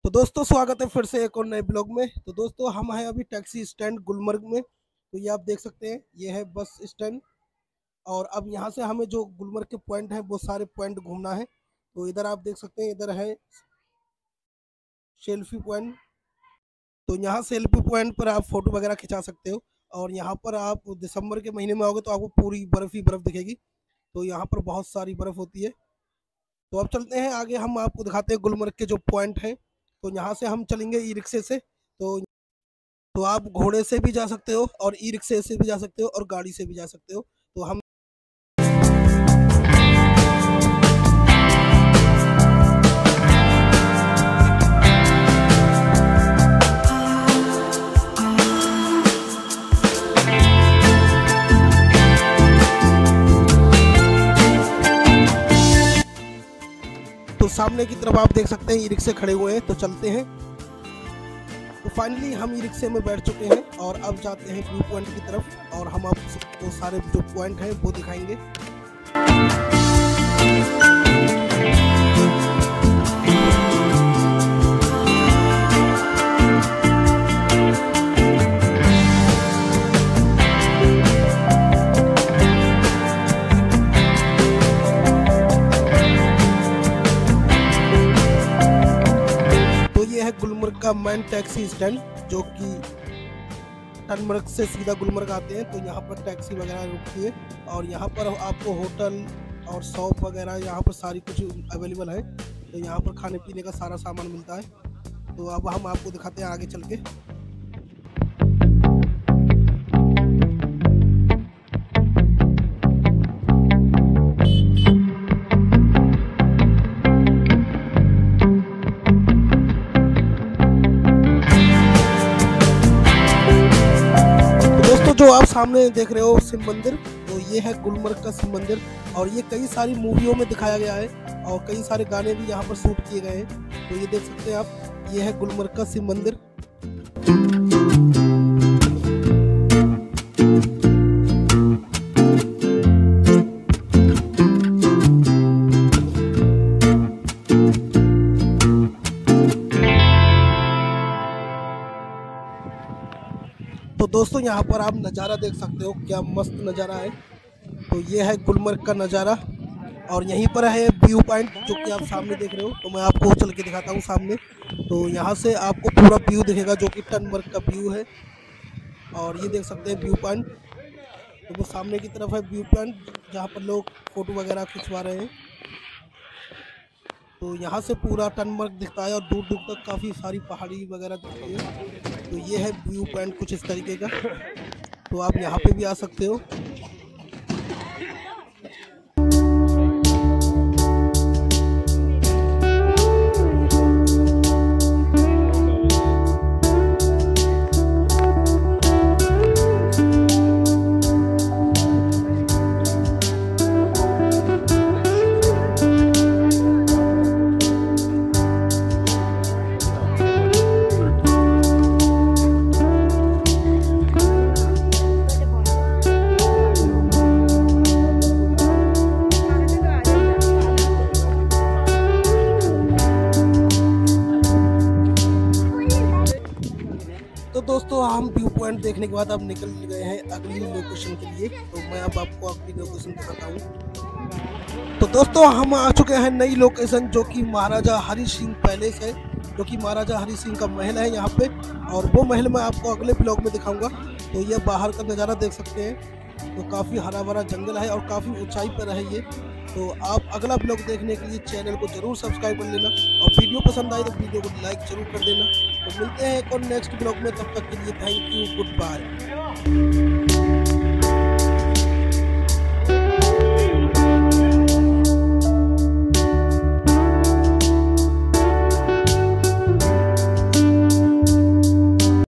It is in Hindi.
तो दोस्तों स्वागत है फिर से एक और नए ब्लॉग में। तो दोस्तों हम हैं अभी टैक्सी स्टैंड गुलमर्ग में। तो ये आप देख सकते हैं, ये है बस स्टैंड। और अब यहाँ से हमें जो गुलमर्ग के पॉइंट हैं वो सारे पॉइंट घूमना है। तो इधर आप देख सकते हैं, इधर है सेल्फी पॉइंट। तो यहाँ सेल्फी पॉइंट पर आप फोटो वगैरह खिंचा सकते हो। और यहाँ पर आप दिसंबर के महीने में आओगे तो आपको पूरी बर्फ ही बर्फ दिखेगी। तो यहाँ पर बहुत सारी बर्फ होती है। तो अब चलते हैं आगे, हम आपको दिखाते हैं गुलमर्ग के जो पॉइंट हैं। तो यहाँ से हम चलेंगे ई रिक्शे से। तो आप घोड़े से भी जा सकते हो और ई रिक्शे से भी जा सकते हो और गाड़ी से भी जा सकते हो। तो हम तो सामने की तरफ आप देख सकते हैं ई रिक्शे खड़े हुए हैं। तो चलते हैं। तो फाइनली हम ई रिक्शे में बैठ चुके हैं और अब जाते हैं व्यू पॉइंट की तरफ और हम आपको सारे जो पॉइंट हैं वो दिखाएंगे। गुलमर्ग का मेन टैक्सी स्टैंड, जो कि टनमर्ग से सीधा गुलमर्ग आते हैं। तो यहाँ पर टैक्सी वगैरह रुकती है और यहाँ पर आपको होटल और शॉप वगैरह यहाँ पर सारी कुछ अवेलेबल है। तो यहाँ पर खाने पीने का सारा सामान मिलता है। तो अब हम आपको दिखाते हैं आगे चल के। जो आप सामने देख रहे हो शिव मंदिर, तो ये है गुलमर्ग का शिव मंदिर। और ये कई सारी मूवियों में दिखाया गया है और कई सारे गाने भी यहाँ पर शूट किए गए हैं। तो ये देख सकते हैं आप, ये है गुलमर्ग का शिव मंदिर। तो दोस्तों यहाँ पर आप नज़ारा देख सकते हो, क्या मस्त नज़ारा है। तो ये है गुलमर्ग का नज़ारा और यहीं पर है व्यू पॉइंट जो कि आप सामने देख रहे हो। तो मैं आपको चल के दिखाता हूँ सामने। तो यहाँ से आपको पूरा व्यू दिखेगा जो कि टनमर्ग का व्यू है। और ये देख सकते हैं व्यू पॉइंट। तो वो सामने की तरफ है व्यू पॉइंट जहाँ पर लोग फ़ोटो वगैरह खिंचवा रहे हैं। तो यहाँ से पूरा टनमर्ग दिखता है और दूर दूर तक काफ़ी सारी पहाड़ी वगैरह दिखती है। तो ये है व्यू पॉइंट कुछ इस तरीके का। तो आप यहाँ पे भी आ सकते हो। तो दोस्तों हम व्यू पॉइंट देखने के बाद अब निकल गए हैं अगली लोकेशन के लिए। तो मैं अब आपको अगली लोकेशन दिखाता हूँ। तो दोस्तों हम आ चुके हैं नई लोकेशन, जो कि महाराजा हरि सिंह पैलेस है, जो कि महाराजा हरि सिंह का महल है यहाँ पे। और वो महल मैं आपको अगले ब्लॉग में दिखाऊंगा। तो ये बाहर का नज़ारा देख सकते हैं। तो काफ़ी हरा भरा जंगल है और काफ़ी ऊंचाई पर है ये। तो आप अगला ब्लॉग देखने के लिए चैनल को जरूर सब्सक्राइब कर लेना और वीडियो पसंद आए तो वीडियो को लाइक जरूर कर देना। तो मिलते हैं एक और नेक्स्ट ब्लॉग में, तब तक के लिए थैंक यू, गुड बाय।